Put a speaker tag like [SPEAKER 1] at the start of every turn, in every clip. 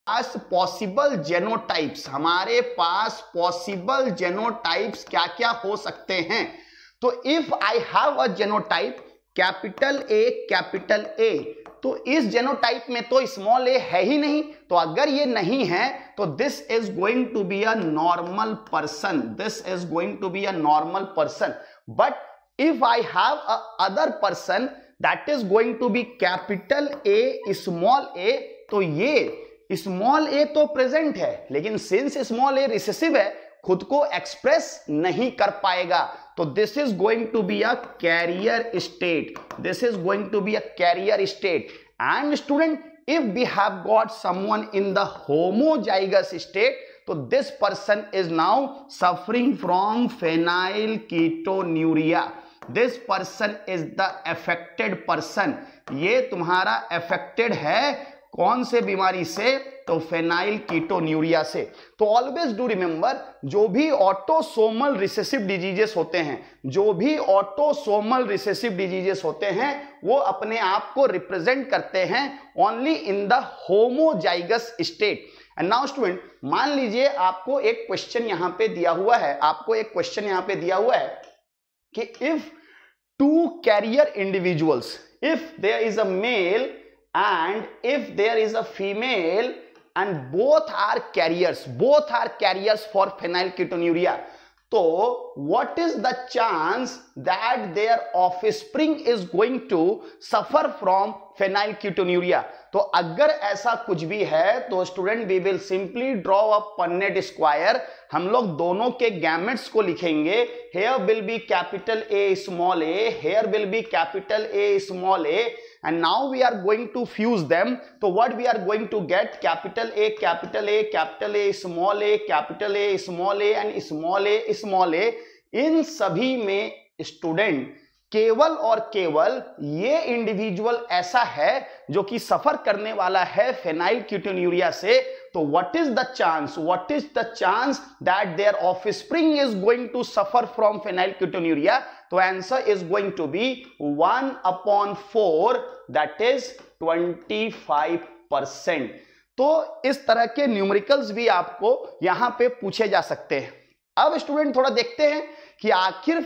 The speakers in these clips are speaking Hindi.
[SPEAKER 1] पास पॉसिबल जेनोटाइप्स, हमारे पास पॉसिबल जेनोटाइप्स क्या क्या हो सकते हैं। तो if I have a genotype capital A, तो इस जेनोटाइप में तो स्मॉल ए है ही नहीं, तो अगर ये नहीं है तो this is going to be a normal person, this is going to be a normal person. But if I have a other person that is going to be capital A small A, तो ये स्मॉल ए तो प्रेजेंट है, लेकिन सिंस स्मॉल ए रिसेसिव है, खुद को एक्सप्रेस नहीं कर पाएगा, तो this is going to be a carrier state, this is going to be a carrier state. And student, if we have got someone in the homozygous state, तो this person is now suffering from phenylketonuria, this person is the affected person। ये तुम्हारा affected है कौन से बीमारी से, तो फेनाइल कीटोन्यूरिया से। तो ऑलवेज डू रिमेंबर, जो भी ऑटोसोमल रिसेसिव डिजीजेस होते हैं, जो भी ऑटोसोमल रिसेसिव डिजीजेस होते हैं, वो अपने आप को रिप्रेजेंट करते हैं only in the homozygous state. And now student, मान लीजिए आपको एक क्वेश्चन यहां पे दिया हुआ है, आपको एक क्वेश्चन यहां पे दिया हुआ है कि if two carrier individuals, if there is a male and if there is a female and both are carriers for phenylketonuria, so what is the chance that their offspring is going to suffer from phenylketonuria? तो अगर ऐसा कुछ भी है तो student we will simply draw a Punnett square, हम लोग दोनों के गैमेट्स को लिखेंगे, here will be capital A small a, here will be capital A small a, and now we are going to fuse them, so what we are going to get, capital A, capital A, capital A small a, capital A small a and small a, इन सभी में स्टूडेंट केवल और केवल ये इंडिविजुअल ऐसा है जो कि सफर करने वाला है फेनाइलकीटोन्यूरिया से, तो what is the chance that their offspring is going to suffer from phenylketonuria? तो answer is going to be 1/4, that is 25%। तो इस तरह के न्यूमेरिकल्स भी आपको यहां पे पूछे जा सकते हैं। अब स्टूडेंट थोड़ा देखते हैं कि आखिर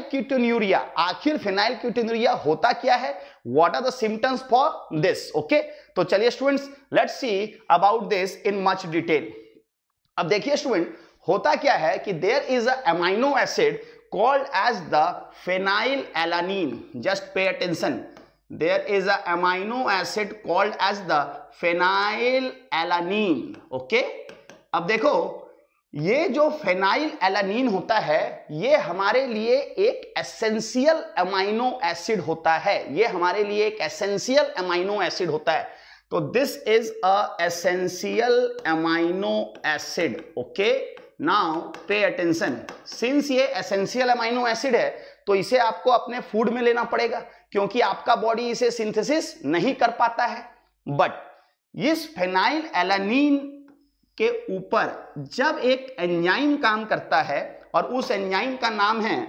[SPEAKER 1] फेनाइलकीटोन्यूरिया होता क्या है, what are the symptoms for this. Okay, तो चलिए students, let's see about this in much detail. अब देखिए स्टूडेंट, होता क्या है कि there is a amino acid called as the phenylalanine, just pay attention, there is a amino acid called as the phenylalanine. Okay, अब देखो, ये जो फेनाइलएलानिन होता है, ये हमारे लिए एक एसेंशियल अमाइनो एसिड होता है, ये हमारे लिए एक एसेंशियल अमाइनो एसिड होता है। तो this is a essential amino acid. Okay, now pay attention, since ये एसेंशियल अमाइनो एसिड है तो इसे आपको अपने फूड में लेना पड़ेगा, क्योंकि आपका बॉडी इसे सिंथेसिस नहीं कर पाता है। बट इस फेनाइलएलानिन के ऊपर जब एक एंजाइम काम करता है, और उस एंजाइम का नाम है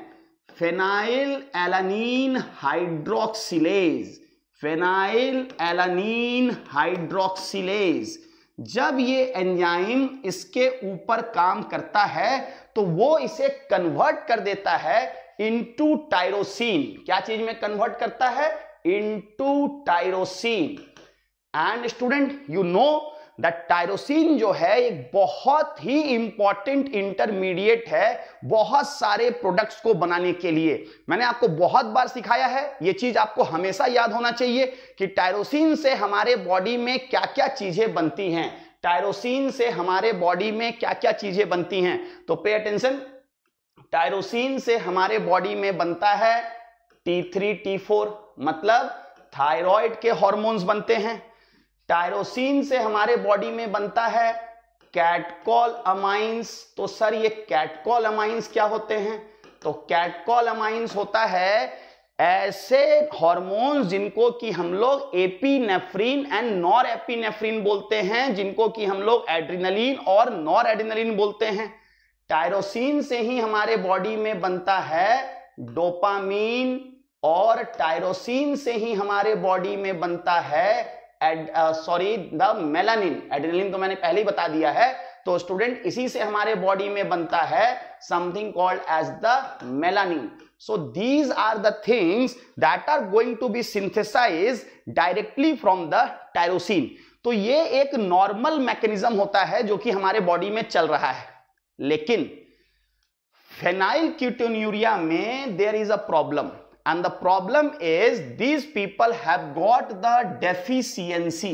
[SPEAKER 1] फेनाइलएलानिन हाइड्रोक्सिलेज, फेनाइलएलानिन हाइड्रोक्सिलेज, जब ये एंजाइम इसके ऊपर काम करता है तो वो इसे कन्वर्ट कर देता है इनटू टायरोसिन। क्या चीज में कन्वर्ट करता है? Into tyrosine. And student, you know that tyrosine जो है एक बहुत ही इंपॉर्टेंट इंटरमीडिएट है बहुत सारे प्रोडक्ट्स को बनाने के लिए। मैंने आपको बहुत बार सिखाया है, ये चीज आपको हमेशा याद होना चाहिए कि टायरोसिन से हमारे बॉडी में क्या क्या चीजें बनती हैं, टायरोसिन से हमारे बॉडी में क्या क्या चीजें बनती हैं। तो पे अटेंशन, टायरोसिन से हमारे बॉडी में बनता है T3 T4, मतलब थायराइड के हॉर्मोन्स बनते हैं। टायरोसिन से हमारे बॉडी में बनता है कैटकॉल अमाइंस। तो सर ये कैटकॉल अमाइंस क्या होते हैं? तो कैटकॉल अमाइंस होता है ऐसे हॉर्मोन्स जिनको कि हम लोग एपिनेफ्रिन एंड नॉर एपिनेफ्रिन बोलते हैं, जिनको कि हम लोग एड्रिनलिन और नॉर एड्रिनलिन बोलते हैं। टायरोसिन से ही हमारे बॉडी में बनता है डोपामीन, और टायरोसिन से ही हमारे बॉडी में बनता है द मेलानिन, एड्रेनलिन तो मैंने पहले ही बता दिया है, तो स्टूडेंट इसी से हमारे बॉडी में बनता है something called as the melanin. So these are the things that are going to be synthesized directly from the tyrosine. तो ये एक नॉर्मल मैकेनिज्म होता है जो कि हमारे बॉडी में चल रहा है. लेकिन फेनाइल कीटोन्यूरिया में there is a problem, and the problem is these people have got the deficiency.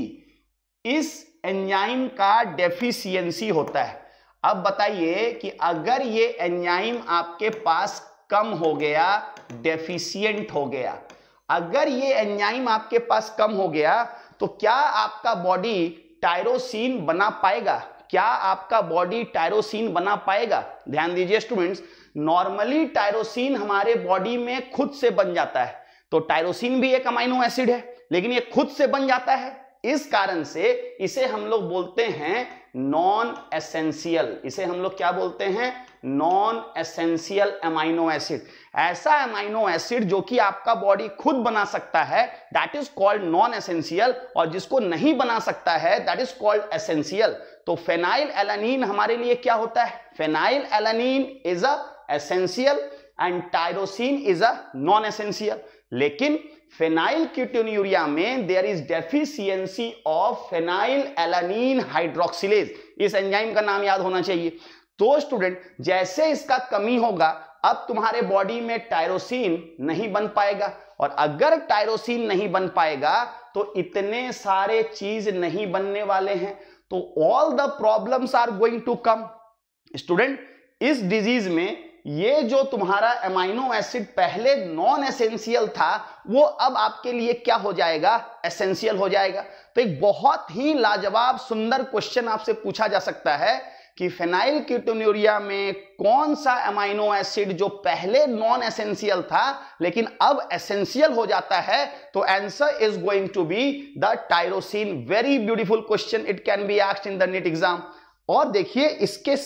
[SPEAKER 1] इस एंजाइम का डेफिशिएंसी होता है. अब बताइए कि अगर ये एंजाइम आपके पास कम हो गया, डेफिशिएंट हो गया, अगर ये एंजाइम आपके पास कम हो गया तो क्या आपका बॉडी टायरोसिन बना पाएगा? क्या आपका बॉडी टायरोसिन बना पाएगा? ध्यान दीजिए स्टूडेंट्स, नॉर्मली टायरोसिन हमारे बॉडी में खुद से बन जाता है. तो टायरोसिन भी एक अमीनो एसिड है, लेकिन ये खुद से बन जाता है. इस कारण से इसे हम लोग बोलते हैं नॉन एसेंशियल. इसे हम लोग क्या बोलते हैं? Non essential amino acid. ऐसा अमीनो एसिड जो कि आपका बॉडी खुद बना सकता है, that is called non essential, और जिसको नहीं बना सकता है दैट इज कॉल्ड एसेंशियल. तो फेनाइल एलानिन हमारे लिए क्या होता है? Phenylalanine is a essential and tyrosine is a non essential. लेकिन फेनाइल कीटोन्यूरिया में there is deficiency of phenylalanine hydroxylase. इस एंजाइम का नाम याद होना चाहिए. तो स्टूडेंट जैसे इसका कमी होगा, अब तुम्हारे बॉडी में टायरोसिन नहीं बन पाएगा, और अगर टायरोसिन नहीं बन पाएगा तो इतने सारे चीज नहीं बनने वाले हैं. तो all the problems are going to come. Student इस डिजीज में ये जो तुम्हारा अमीनो एसिड पहले नॉन एसेंशियल था, वो अब आपके लिए क्या हो जाएगा? एसेंशियल हो जाएगा. तो एक बहुत ही लाजवाब सुंदर क्वेश्चन आपसे पूछा जा सकता है कि फेनाइल कीटोन्यूरिया में कौन सा अमीनो एसिड जो पहले नॉन एसेंशियल था लेकिन अब एसेंशियल हो जाता है? तो answer is going to be the tyrosine. Very beautiful question, it can be asked in the NEET exam. और देखिए इसके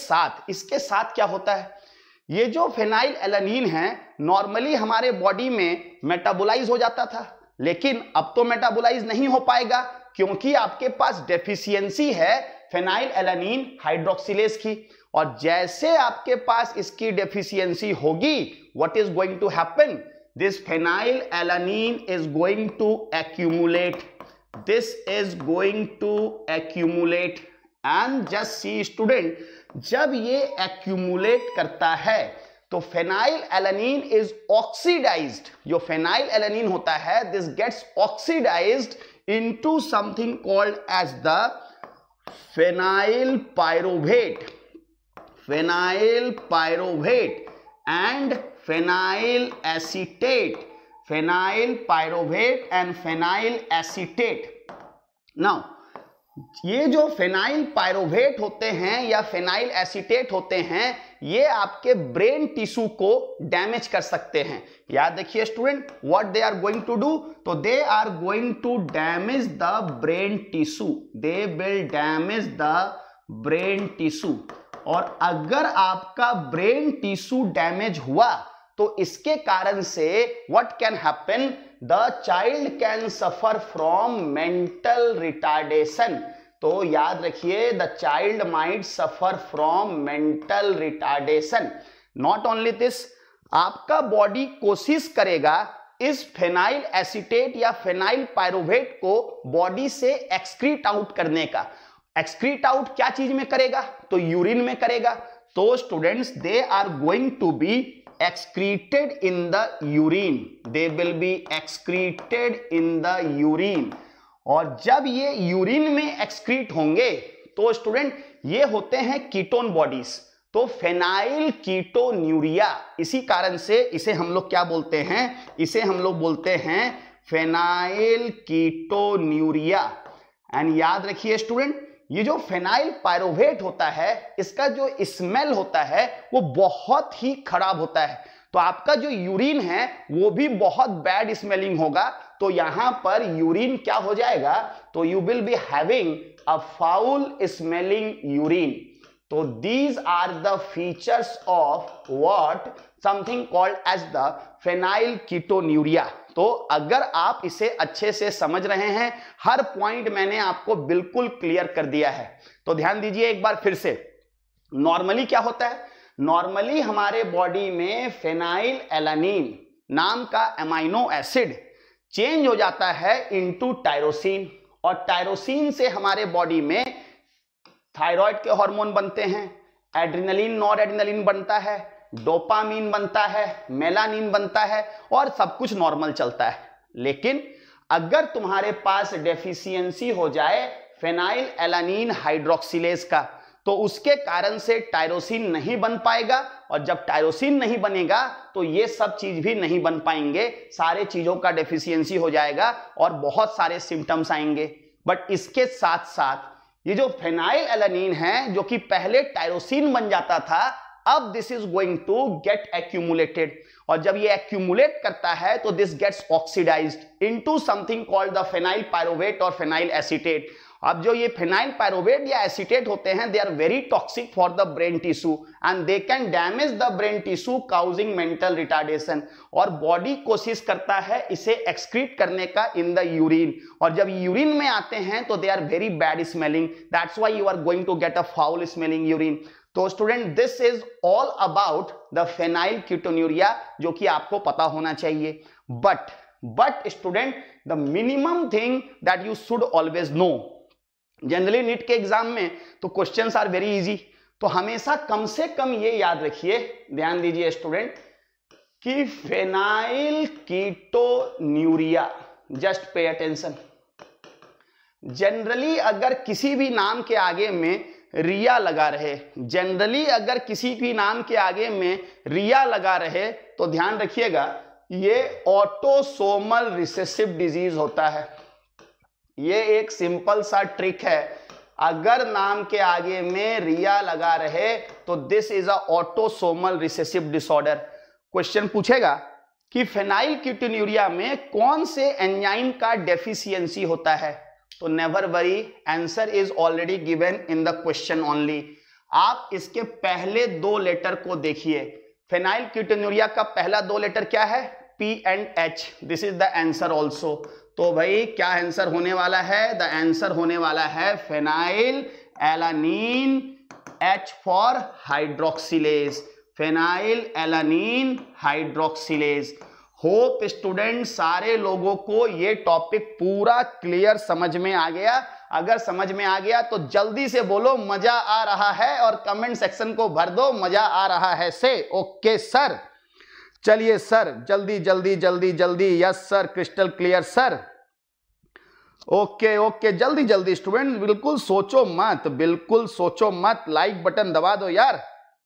[SPEAKER 1] साथ क्या होता है? ये जो फेनाइल एलानिन है नॉर्मली हमारे बॉडी में मेटाबोलाइज हो जाता था, लेकिन अब तो मेटाबोलाइज नहीं हो पाएगा क्योंकि आपके पास डेफिशिएंसी है फेनाइल एलानिन हाइड्रोक्सिलेज की. और जैसे आपके पास इसकी डेफिशिएंसी होगी, what is going to happen? This phenylalanine is going to accumulate. This is going to accumulate. And just see student, जब ये एक्यूमुलेट करता है तो फेनाइल एलानिन इज ऑक्सीडाइज्ड. जो फेनाइल एलानिन होता है, this gets oxidized into something called as the phenyl pyruvate. Phenyl pyruvate and phenyl acetate. Phenyl pyruvate and phenyl acetate. Now ये जो फेनाइल पायरोवेट होते हैं या फेनाइल एसीटेट होते हैं, ये आपके ब्रेन टिश्यू को डैमेज कर सकते हैं. याद रखिए student, what they are going to do? तो they are going to damage the brain tissue. They will damage the brain tissue. और अगर आपका ब्रेन टिश्यू डैमेज हुआ तो इसके कारण से what can happen? The child can suffer from mental retardation. तो याद रखिए, the child might suffer from mental retardation. Not only this, आपका बॉडी कोशिश करेगा इस फेनाइल एसीटेट या फेनाइल पायरोवेट को बॉडी से एक्सक्रीट आउट करने का. एक्सक्रीट आउट क्या चीज में करेगा? तो यूरिन में करेगा. तो students they are going to be excreted in the urine. They will be excreted in the urine. और जब ये यूरिन में एक्सक्रीट होंगे तो स्टूडेंट ये होते हैं कीटोन बॉडीज. तो फेनाइल कीटोन्यूरिया, इसी कारण से इसे हम लोग क्या बोलते हैं? इसे हम लोग बोलते हैं फेनाइल कीटोन्यूरिया. एंड याद रखिए स्टूडेंट, ये जो फेनाइल पायरोवेट होता है, इसका जो स्मेल होता है वो बहुत ही खराब होता है. तो आपका जो यूरिन है वो भी बहुत बैड स्मेलिंग होगा. तो यहां पर यूरिन क्या हो जाएगा? तो you will be having a foul smelling urine. तो these are the features of what? Something called as the phenylketonuria. तो अगर आप इसे अच्छे से समझ रहे हैं, हर पॉइंट मैंने आपको बिल्कुल क्लियर कर दिया है, तो ध्यान दीजिए एक बार फिर से। नॉर्मली क्या होता है, नॉर्मली हमारे बॉडी में फेनाइल एलानीन नाम का एमाइनो एसिड चेंज हो जाता है इनटू टायरोसिन, और टायरोसिन से हमारे बॉडी में थायराइड के हार्मोन बनते हैं, एड्रेनलिन नॉर एड्रेनलिन बनता है, डोपामीन बनता है, मेलानिन बनता है, और सब कुछ नॉर्मल चलता है। लेकिन अगर तुम्हारे पास डेफिशिएंसी हो जाए फेनाइल एलानीन हाइड्रोक्सिलेज का, तो उसके कारण से टायरोसिन नहीं बन पाएगा, और जब टायरोसिन नहीं बनेगा तो ये सब चीज भी नहीं बन पाएंगे, सारे चीजों का डेफिशिएंसी हो जाएगा और बहुत सारे सिम्टम्स आएंगे। बट इसके साथ साथ ये जो फेनाइल एलानीन है, जो कि पहले टायरोसिन बन जाता था, अब this is going to get accumulated, और जब ये एक्यूमुलेट करता है तो this gets oxidized into something called the phenyl pyruvate और फेनाइल एसीटेट। अब जो ये फेनाइल पायरोवेट या एसीटेट होते हैं, they are very toxic for the brain tissue and they can damage the brain tissue causing mental retardation, और बॉडी कोशिश करता है इसे एक्सक्रीट करने का इन द यूरिन, और जब यूरिन में आते हैं तो they are very bad smelling, that's why you are going to get a foul smelling urine. तो student this is all about the phenylketonuria, जो कि आपको पता होना चाहिए। But student the minimum thing that you should always know, generally NEET के एग्जाम में तो क्वेश्चंस आर वेरी इजी, तो हमेशा कम से कम ये याद रखिए, ध्यान दीजिए स्टूडेंट, कि phenylketonuria, just pay attention. Generally अगर किसी भी नाम के आगे में रिया लगा रहे, जनरली अगर किसी भी नाम के आगे में रिया लगा रहे, तो ध्यान रखिएगा ये ऑटोसोमल रिसेसिव डिजीज होता है। ये एक सिंपल सा ट्रिक है, अगर नाम के आगे में रिया लगा रहे तो this is a autosomal recessive disorder. Question पूछेगा कि फेनाइल कीटोन्यूरिया में कौन से एंजाइम का डेफिशिएंसी होता है, तो never worry, answer is already given in the question only. आप इसके पहले दो लेटर को देखिए, फेनाइल कीटोन्यूरिया का पहला दो लेटर क्या है, P and H, this is the answer also. तो भाई क्या आंसर होने वाला है, द आंसर होने वाला है phenylalanine, H for hydroxylase, phenylalanine hydroxylase. Hope student सारे लोगों को ये टॉपिक पूरा क्लियर समझ में आ गया। अगर समझ में आ गया तो जल्दी से बोलो मजा आ रहा है, और कमेंट सेक्शन को भर दो मजा आ रहा है से। ओके सर, चलिए सर, जल्दी जल्दी जल्दी जल्दी, yes sir, crystal clear sir. Okay okay, जल्दी जल्दी स्टूडेंट, बिल्कुल सोचो मत, बिल्कुल सोचो मत, लाइक बटन दबा दो यार।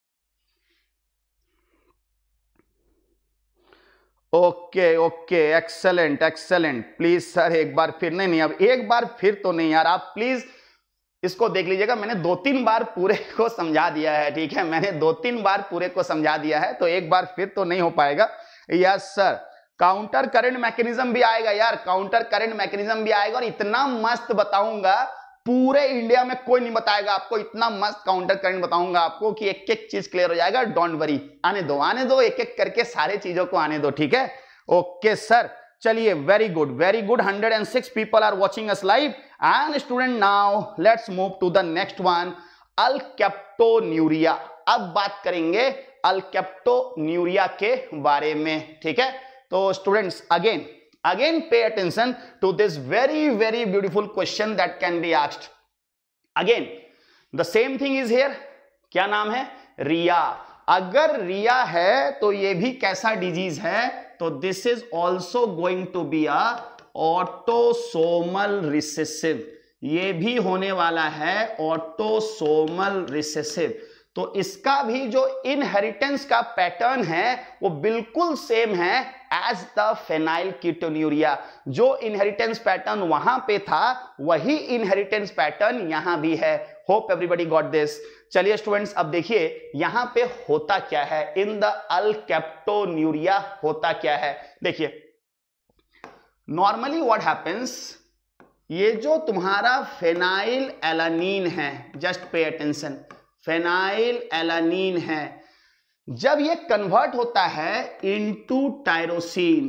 [SPEAKER 1] Okay okay, excellent excellent, please sir एक बार फिर, नहीं अब एक बार फिर तो नहीं यार, आप प्लीज इसको देख लीजिएगा, मैंने 2-3 बार पूरे को समझा दिया है, ठीक है, मैंने 2-3 बार पूरे को समझा दिया है, तो एक बार फिर तो नहीं हो पाएगा। Yes sir, counter current mechanism भी आएगा यार, काउंटर करंट मैकेनिज्म भी आएगा, और इतना मस्त बताऊंगा, पूरे इंडिया में कोई नहीं बताएगा आपको, इतना मस्त काउंटर करंट बताऊंगा आपको कि एक एक चीज क्लियर हो जाएगा। डोंट वरी, आने दो, एक एक करके सारे चीजों को आने दो, ठीक है। ओके सर, चलिए, very good very good, 106 people are watching us live. And student now let's move to the next one, alkaptonuria. अब बात करेंगे अल्केप्टोन्यूरिया के बारे में, ठीक है। तो students again pay attention to this very beautiful question that can be asked. Again the same thing is here, क्या नाम है, रिया। अगर रिया है तो ये भी कैसा डिजीज है, तो this is also going to be a autosomal recessive, ये भी होने वाला है ऑटोसोमल रिसेसिव। तो इसका भी जो इनहेरिटेंस का पैटर्न है वो बिल्कुल सेम है एज द फेनाइल कीटोन्यूरिया। जो इनहेरिटेंस पैटर्न वहां पे था वही इनहेरिटेंस पैटर्न यहां भी है। Hope everybody got this. चलिए स्टूडेंट्स, अब देखिए यहां पे होता क्या है, इन द अल्केप्टोन्यूरिया होता क्या है। देखिए नॉर्मली व्हाट हैपेंस, ये जो तुम्हारा फेनाइल एलानीन है, just pay attention, phenylalanine है, जब ये कन्वर्ट होता है इनटू टायरोसिन,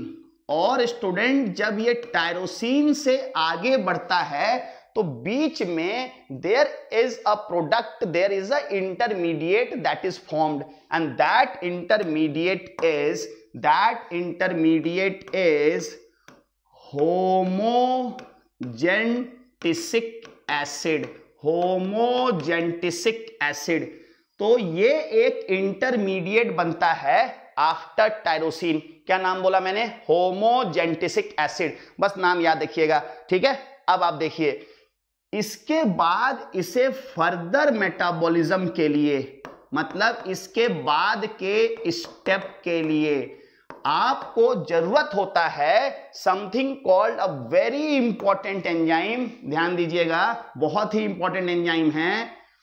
[SPEAKER 1] और स्टूडेंट जब ये टायरोसिन से आगे बढ़ता है तो बीच में there is a product, there is a intermediate that is formed, and that intermediate is homogentisic acid. Homogentisic acid. तो ये एक इंटरमीडिएट बनता है आफ्टर टायरोसिन। क्या नाम बोला मैंने? Homogentisic acid. बस नाम याद रखिएगा, ठीक है। अब आप देखिए, इसके बाद इसे फर्दर मेटाबॉलिज्म के लिए, मतलब इसके बाद के स्टेप के लिए आपको जरूरत होता है something called a very important enzyme. ध्यान दीजिएगा, बहुत ही इंपॉर्टेंट एंजाइम है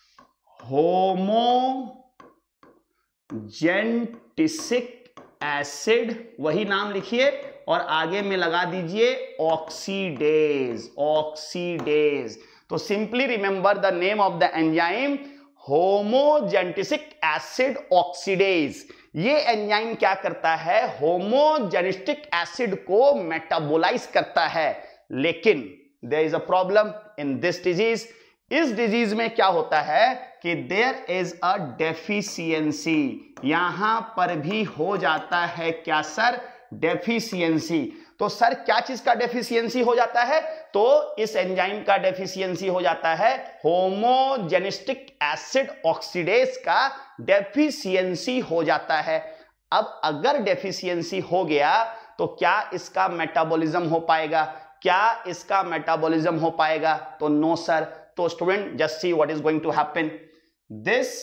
[SPEAKER 1] होमोजेंटिसिक एसिड। वही नाम लिखिए और आगे में लगा दीजिए ऑक्सीडेज। ऑक्सीडेज। तो simply remember the name of the enzyme, homogentisic acid oxidase. ये एंजाइम क्या करता है? होमोजेनिस्टिक एसिड को मेटाबोलाइज करता है। लेकिन there is a problem in this disease. इस डिजीज में क्या होता है कि देयर इज अ डेफिशिएंसी। यहां पर भी हो जाता है क्या सर? डेफिशिएंसी। तो सर क्या चीज का डेफिशिएंसी हो जाता है? तो इस एंजाइम का डेफिशिएंसी हो जाता है होमोजेनिस्टिक एसिड ऑक्सीडेज का डेफिशिएंसी हो जाता है। अब अगर डेफिशिएंसी हो गया तो क्या इसका मेटाबॉलिज्म हो पाएगा? क्या इसका मेटाबॉलिज्म हो पाएगा? तो नो सर। तो student just see what is going to happen. This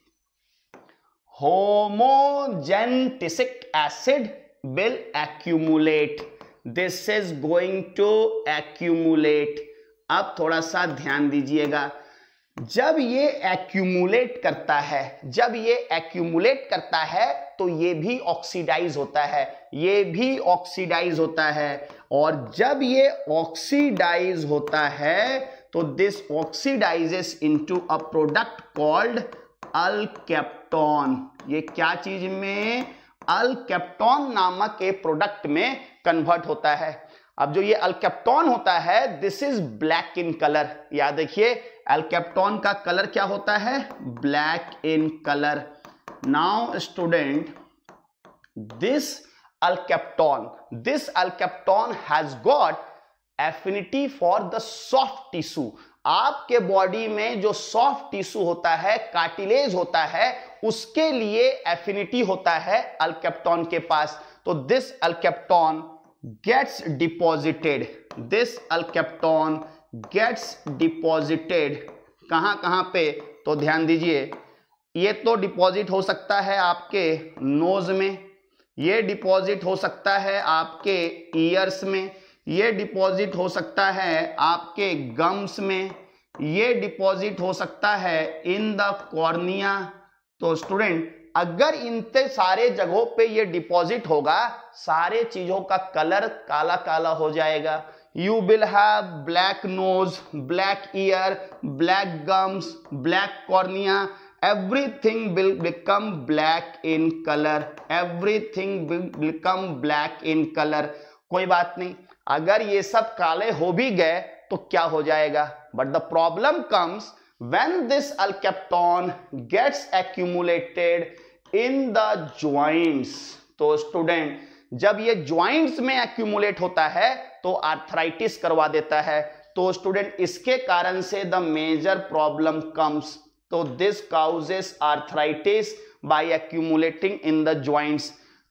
[SPEAKER 1] homogentisic acid will accumulate. This is going to accumulate. अब थोड़ा सा ध्यान दीजिएगा, जब ये accumulate करता है, जब ये accumulate करता है तो ये भी ऑक्सीडाइज होता है, ये भी ऑक्सीडाइज होता है। और जब ये ऑक्सीडाइज होता है तो this oxidizes into a product called alkapton. ये क्या चीज में? अल्केप्टॉन नामक एक प्रोडक्ट में कन्वर्ट होता है। अब जो ये अल्केप्टॉन होता है this is black in colour. याद रखिए, अल्केप्टॉन का कलर क्या होता है? Black in colour. Now student, this alkapton has got affinity for the soft tissue. आपके बॉडी में जो सॉफ्ट टिश्यू होता है, कार्टिलेज होता है, उसके लिए एफिनिटी होता है अल्केप्टॉन के पास। तो this alkapton gets deposited. This alkapton gets deposited कहां कहां पे? तो ध्यान दीजिए, ये तो डिपॉजिट हो सकता है आपके नोज में, ये डिपॉजिट हो सकता है आपके ईयर्स में, ये डिपॉजिट हो सकता है आपके गम्स में, ये डिपॉजिट हो सकता है इन द कॉर्निया। तो स्टूडेंट अगर इन सारे जगहों पे ये डिपॉजिट होगा, सारे चीजों का कलर काला काला हो जाएगा। You will have black nose, black ear, black gums, black cornea. Everything will become black in colour. Everything will become black in colour. कोई बात नहीं, अगर ये सब काले हो भी गए तो क्या हो जाएगा? But the problem comes when this alkapton gets accumulated in the joints। तो स्टूडेंट जब ये joints में accumulate होता है तो आर्थराइटिस करवा देता है। तो स्टूडेंट इसके कारण से द मेजर प्रॉब्लम कम्स। तो this causes arthritis by accumulating in the joints।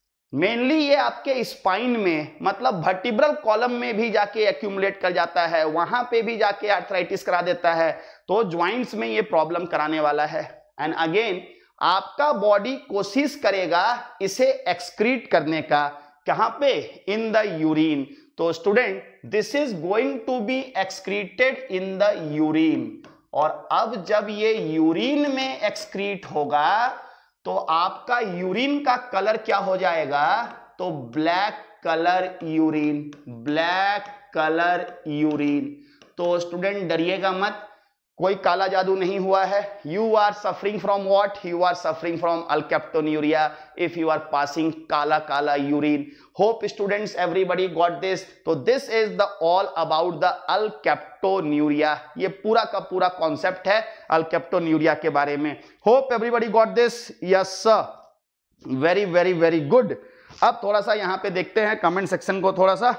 [SPEAKER 1] Mainly ये आपके स्पाइन में, मतलब वर्टिब्रल कॉलम में भी जाके एक्यूमुलेट कर जाता है, वहां पे भी जाके आर्थराइटिस करा देता है। तो ज्वाइंट्स में ये प्रॉब्लम कराने वाला है। एंड अगेन आपका बॉडी कोशिश करेगा इसे एक्सक्रीट करने का। कहां पे? In the urine. तो student this is going to be excreted in the urine. और अब जब ये यूरिन में एक्सक्रीट होगा तो आपका यूरिन का कलर क्या हो जाएगा? तो black colour urine. Black colour urine. तो स्टूडेंट डरिएगा मत, कोई काला जादू नहीं हुआ है। You are suffering from what? You are suffering from alkaptonuria if you are passing काला काला urine. Hope students everybody got this. तो this is the all about the alkaptonuria. ये पूरा का पूरा कॉन्सेप्ट है अल्केप्टोन्यूरिया के बारे में। Hope everybody got this. Yes sir, very very very good. अब थोड़ा सा यहां पे देखते हैं कमेंट सेक्शन को थोड़ा सा।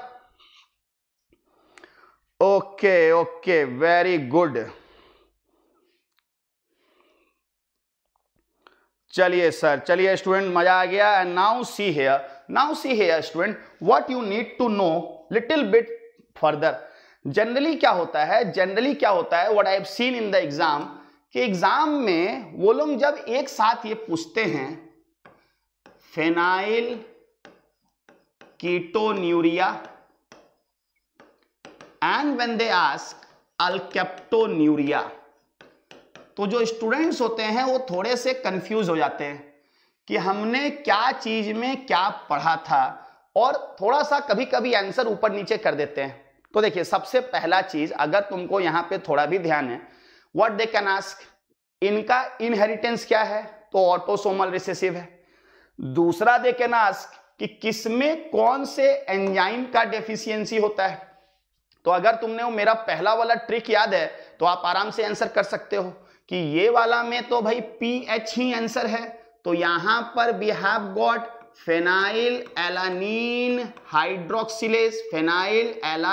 [SPEAKER 1] Okay okay, very good. चलिए सर, चलिए स्टूडेंट, मजा आ गया। And now see here student, what you need to know little bit further. Generally क्या होता है what I have seen in the exam, कि एग्जाम में वो लोग जब एक साथ ये पूछते हैं phenylketonuria and when they ask alkaptonuria, तो जो स्टूडेंट्स होते हैं वो थोड़े से कंफ्यूज हो जाते हैं कि हमने क्या चीज में क्या पढ़ा था, और थोड़ा सा कभी कभी आंसर ऊपर नीचे कर देते हैं। तो देखिए, सबसे पहला चीज अगर तुमको यहां पे थोड़ा भी ध्यान है, व्हाट दे कैन आस्क, इनका इनहेरिटेंस क्या है, तो ऑटोसोमल रिसेसिव है। दूसरा दे कैन आस्क कि किसमें कौन से एंजाइम का डेफिशिएंसी होता है। तो अगर तुमने वो मेरा पहला वाला ट्रिक याद है तो आप आराम से आंसर कर सकते हो कि ये वाला में तो भाई पीएच ही आंसर है। तो यहां पर we have got phenylalanine hydroxylase, phenyl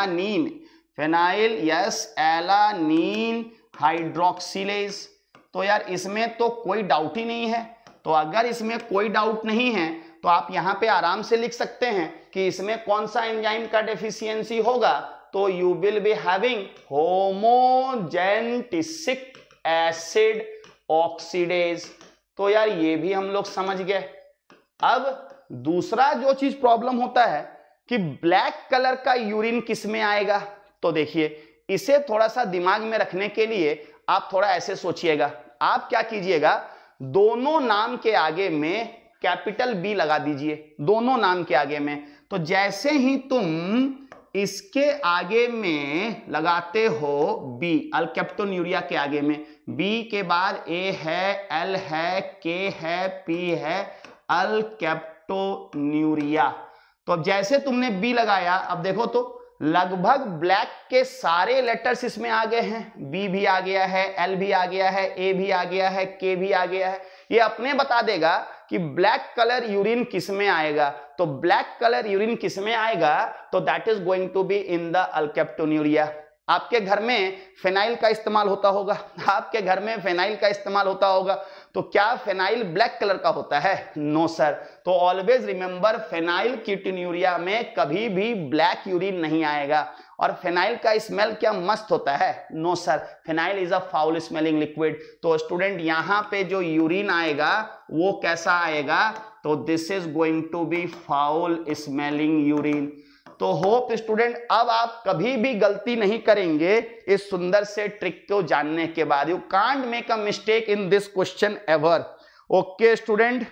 [SPEAKER 1] alanine hydroxylase. तो यार इसमें तो कोई डाउट ही नहीं है। तो अगर इसमें कोई डाउट नहीं है तो आप यहां पे आराम से लिख सकते हैं कि इसमें कौन सा एंजाइम का डेफिशिएंसी होगा, तो you will be having homogentisic acid oxidase. तो यार ये भी हम लोग समझ गए। अब दूसरा जो चीज प्रॉब्लम होता है कि ब्लैक कलर का यूरिन किस में आएगा, तो देखिए इसे थोड़ा सा दिमाग में रखने के लिए आप थोड़ा ऐसे सोचिएगा। आप क्या कीजिएगा, दोनों नाम के आगे में कैपिटल बी लगा दीजिए, दोनों नाम के आगे में। तो जैसे ही तुम इसके आगे में लगाते हो बी, अल्केप्टोन्यूरिया के आगे में बी के बाद ए है, एल है, के है, पी है, अल्केप्टोन्यूरिया। तो अब जैसे तुमने बी लगाया, अब देखो तो लगभग ब्लैक के सारे लेटर्स इसमें आ गए हैं। बी भी आ गया है, एल भी आ गया है, ए भी आ गया है, के भी आ गया है। ये अपने बता देगा कि ब्लैक कलर यूरिन किस में आएगा। तो ब्लैक कलर यूरिन किस में आएगा, तो that is going to be in the alkaptonuria. आपके घर में फेनाइल का इस्तेमाल होता होगा, आपके घर में फेनाइल का इस्तेमाल होता होगा। तो क्या फेनाइल ब्लैक कलर का होता है? No sir. तो ऑलवेज रिमेंबर, फेनाइल कीटोन्यूरिया में कभी भी ब्लैक यूरिन नहीं आएगा। और फेनाइल का स्मेल क्या मस्त होता है? No sir, phenyl is a foul smelling liquid. तो स्टूडेंट यहां पे जो यूरिन आएगा वो कैसा आएगा, तो this is going to be foul smelling urine. तो होप स्टूडेंट अब आप कभी भी गलती नहीं करेंगे इस सुंदर से ट्रिक को जानने के बाद। You can't make a mistake in this question ever. Okay student,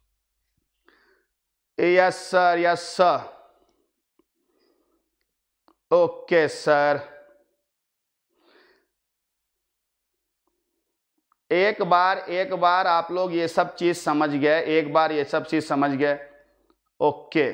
[SPEAKER 1] yes sir, yes sir, okay sir. एक बार आप लोग ये सब चीज समझ गए, एक बार ये सब चीज समझ गए। ओके,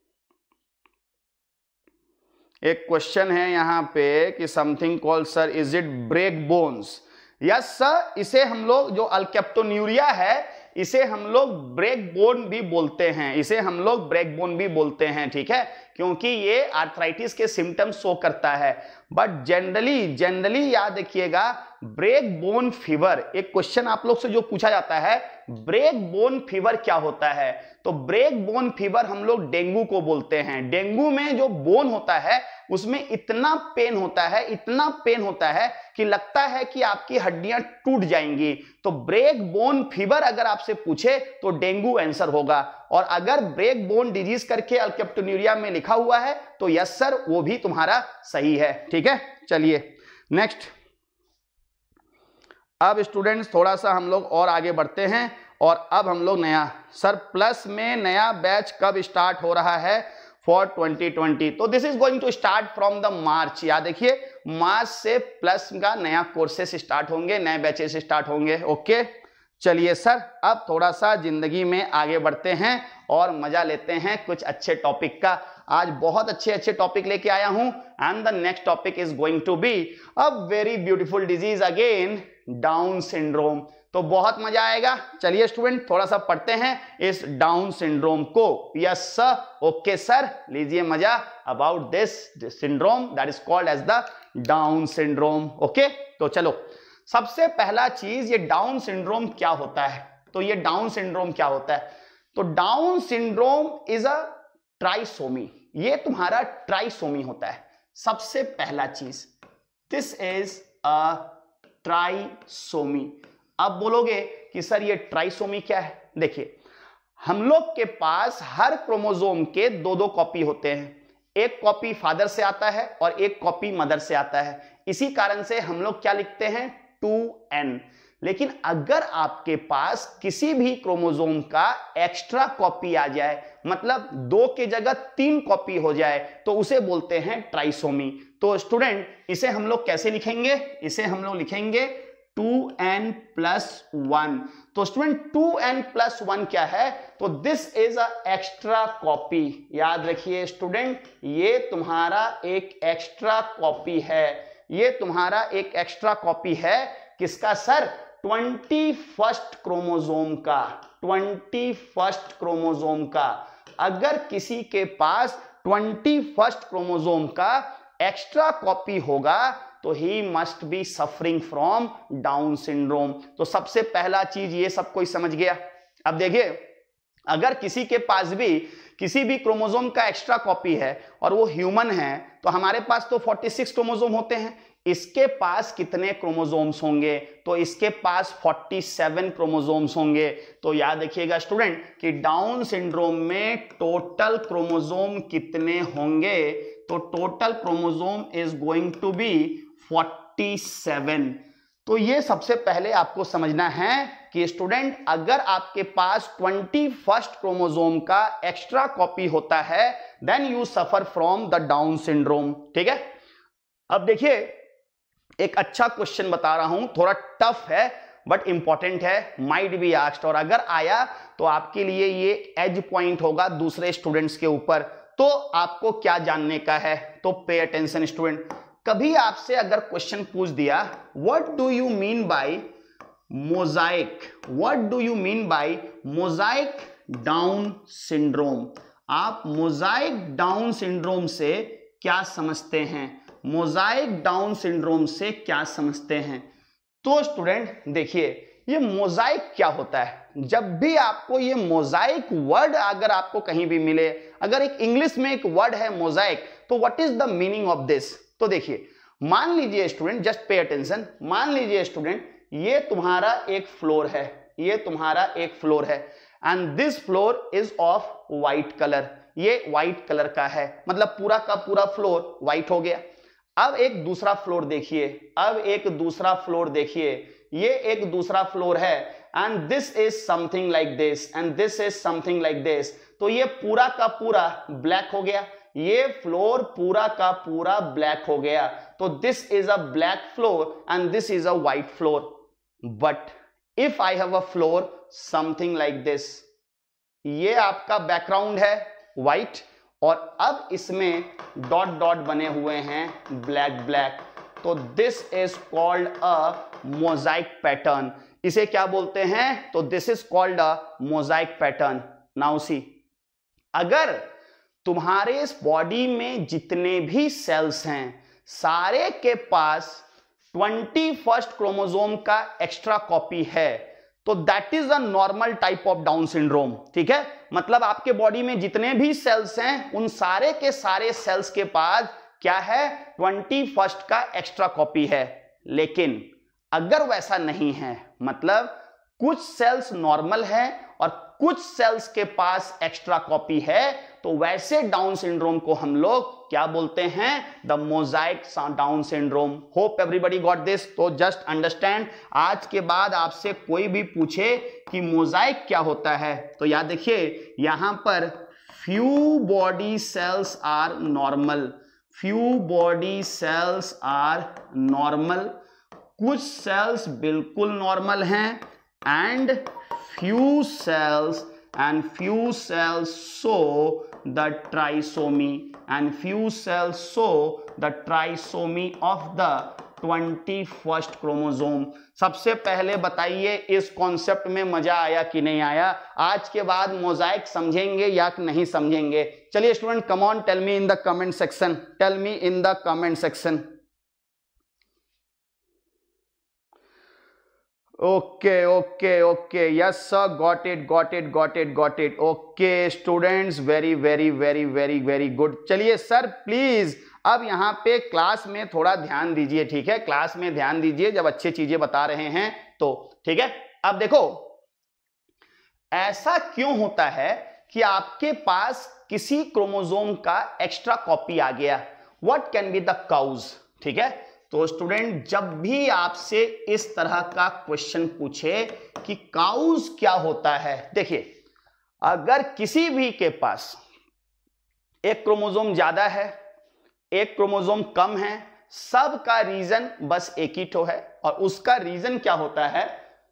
[SPEAKER 1] एक क्वेश्चन है यहां पे कि something called sir is it break bones. Yes sir, इसे हम लोग जो अल्केप्टोन्यूरिया है इसे हम लोग ब्रेक बोन भी बोलते हैं, इसे हम लोग ब्रेक बोन भी बोलते हैं, ठीक है, क्योंकि ये आर्थराइटिस के सिम्टम्स शो करता है। बट जनरली याद रखिएगा, ब्रेक बोन फीवर, एक क्वेश्चन आप लोग से जो पूछा जाता है, ब्रेक बोन फीवर क्या होता है, तो ब्रेक बोन फीवर हम लोग डेंगू को बोलते हैं। डेंगू में जो बोन होता है उसमें इतना पेन होता है कि लगता है कि आपकी हड्डियां टूट जाएंगी। तो ब्रेक बोन फीवर अगर आपसे पूछे तो डेंगू आंसर होगा। और अगर ब्रेक बोन डिजीज करके अल्केप्टोन्यूरिया में लिखा हुआ है तो यस सर, वो भी तुम्हारा सही है, ठीक है। चलिए नेक्स्ट। अब स्टूडेंट्स थोड़ा सा हम लोग और आगे बढ़ते हैं, और अब हम लोग नया सर प्लस में नया बैच कब स्टार्ट हो रहा है फॉर 2020, तो this is going to start from the March. याद देखिए, मार्च से प्लस का नया कोर्सेस स्टार्ट होंगे, नए बैचेस स्टार्ट होंगे। ओके, चलिए सर, अब थोड़ा सा जिंदगी में आगे बढ़ते हैं और मजा लेते हैं कुछ अच्छे टॉपिक का। आज बहुत अच्छे अच्छे टॉपिक लेके आया हूं and the next topic is going to be a very beautiful disease again, Down syndrome. तो बहुत मजा आएगा। चलिए स्टूडेंट, थोड़ा सा पढ़ते हैं इस डाउन सिंड्रोम को। यस सर, ओके सर, लीजिए मजा about this syndrome that is called as the Down syndrome. Okay, तो चलो, सबसे पहला चीज, ये डाउन सिंड्रोम क्या होता है? तो ये डाउन सिंड्रोम क्या होता है? तो Down syndrome is a trisomy, ये तुम्हारा ट्राइसोमी होता है। सबसे पहला चीज, दिस इज अ ट्राइसोमी। अब बोलोगे कि सर ये ट्राइसोमी क्या है? देखिए, हम लोग के पास हर क्रोमोसोम के दो दो कॉपी होते हैं। एक कॉपी फादर से आता है और एक कॉपी मदर से आता है। इसी कारण से हम लोग क्या लिखते हैं? 2n। लेकिन अगर आपके पास किसी भी क्रोमोसोम का एक्स्ट्रा कॉपी आ जाए, मतलब 2 के जगह 3 कॉपी हो जाए, तो उसे बोलते हैं ट्राइसोमी। तो स्टूडेंट, इसे हम लोग कैसे लिखेंगे? इसे हम लोग लिखेंगे 2n + 1। तो स्टूडेंट 2n + 1 क्या है? तो this is a extra copy. याद रखिए स्टूडेंट, ये तुम्हारा एक एक्स्ट्रा कॉपी है। ये तुम्हारा एक एक्स्ट्रा कॉपी है किसका सर? 21st क्रोमोसोम का। 21st क्रोमोसोम का। अगर किसी के पास 21st क्रोमोसोम का एक्स्ट्रा कॉपी होगा तो ही must be suffering from Down syndrome. तो सबसे पहला चीज ये सब कोई समझ गया। अब देखिए, अगर किसी के पास भी किसी भी क्रोमोसोम का एक्स्ट्रा कॉपी है और वो ह्यूमन है, तो हमारे पास तो 46 क्रोमोसोम होते हैं। इसके पास कितने क्रोमोसोम्स होंगे? तो इसके पास 47 क्रोमोसोम्स होंगे। तो याद रखिएगा स्टूडेंट कि डाउन सिंड्रोम में टोटल क्रोमोसोम कितने होंगे? तो total chromosome is going to be 47। तो ये सबसे पहले आपको समझना है कि स्टूडेंट, अगर आपके पास 21st क्रोमोसोम का एक्स्ट्रा कॉपी होता है, then you suffer from the Down syndrome. ठीक है, अब देखिए, एक अच्छा क्वेश्चन बता रहा हूं, थोड़ा टफ है बट इंपॉर्टेंट है, माइट बी आस्क्ड, और अगर आया तो आपके लिए ये एज पॉइंट होगा दूसरे स्टूडेंट्स के ऊपर। तो आपको क्या जानने का है? तो पे अटेंशन स्टूडेंट। कभी आपसे अगर क्वेश्चन पूछ दिया, what do you mean by mosaic? What do you mean by mosaic Down syndrome? आप मोजाइक डाउन सिंड्रोम से क्या समझते हैं? मोजाइक डाउन सिंड्रोम से क्या समझते हैं? तो स्टूडेंट देखिए, ये मोजाइक क्या होता है? जब भी आपको ये मोजाइक वर्ड अगर आपको कहीं भी मिले, अगर एक इंग्लिश में एक वर्ड है मोजाइक, तो what is the meaning of this? तो देखिए, मान लीजिए स्टूडेंट, जस्ट पे अटेंशन, मान लीजिए स्टूडेंट, ये तुम्हारा एक फ्लोर है, ये तुम्हारा एक फ्लोर है and this floor is of white colour. ये व्हाइट कलर का है, मतलब पूरा का पूरा फ्लोर व्हाइट हो गया। अब एक दूसरा फ्लोर देखिए, अब एक दूसरा फ्लोर देखिए, ये एक दूसरा फ्लोर है and this is something like this and this is something like this. तो ये पूरा का पूरा ब्लैक हो गया, ये फ्लोर पूरा का पूरा ब्लैक हो गया। तो this is a black floor and this is a white floor. But if I have a floor something like this, ये आपका बैकग्राउंड है व्हाइट और अब इसमें डॉट डॉट बने हुए हैं ब्लैक ब्लैक, तो this is called a mosaic pattern. इसे क्या बोलते हैं? तो this is called a mosaic pattern. Now see, अगर तुम्हारे इस बॉडी में जितने भी सेल्स हैं, सारे के पास 21st क्रोमोसोम का एक्स्ट्रा कॉपी है, तो that is a normal type of Down syndrome. ठीक है, मतलब आपके बॉडी में जितने भी सेल्स हैं, उन सारे के सारे सेल्स के पास क्या है? 21st का एक्स्ट्रा कॉपी है। लेकिन अगर वैसा नहीं है, मतलब कुछ सेल्स नॉर्मल है और कुछ सेल्स के पास एक्स्ट्रा कॉपी है, तो वैसे डाउन सिंड्रोम को हम लोग क्या बोलते हैं? The mosaic Down syndrome. Hope everybody got this. तो जस्ट अंडरस्टैंड, आज के बाद आपसे कोई भी पूछे कि मोजाइक क्या होता है, तो याद देखिए, यहां पर few body cells are normal, few body cells are normal, कुछ सेल्स बिल्कुल नॉर्मल हैं, and few cells show the trisomy, and few cells show the trisomy of the 21st chromosome. सबसे पहले बताइए इस कॉन्सेप्ट में मजा आया कि नहीं आया? आज के बाद मोजाइक समझेंगे या नहीं समझेंगे? चलिए student, come on, tell me in the comment section, tell me in the comment section. Okay okay okay, yes sir, got it got it got it got it. Okay students, very very very very very good. चलिए सर प्लीज अब यहाँ पे क्लास में थोड़ा ध्यान दीजिए, ठीक है? क्लास में ध्यान दीजिए जब अच्छी चीजें बता रहे हैं तो, ठीक है? अब देखो, ऐसा क्यों होता है कि आपके पास किसी क्रोमोसोम का एक्स्ट्रा कॉपी आ गया? What can be the cause, ठीक है? तो स्टूडेंट, जब भी आपसे इस तरह का क्वेश्चन पूछे कि काउज क्या होता है, देखिए, अगर किसी भी के पास एक क्रोमोसोम ज्यादा है, एक क्रोमोसोम कम है, सब का रीजन बस एक ही ठो है, और उसका रीजन क्या होता है?